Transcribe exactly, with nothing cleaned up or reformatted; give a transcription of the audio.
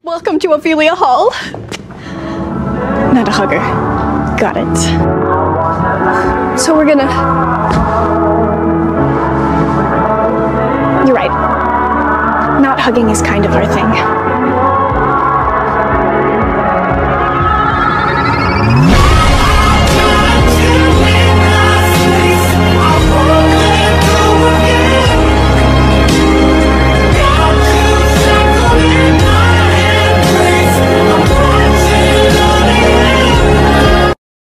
Welcome to Ophelia Hall. Not a hugger. Got it. So we're gonna... You're right. Not hugging is kind of our thing.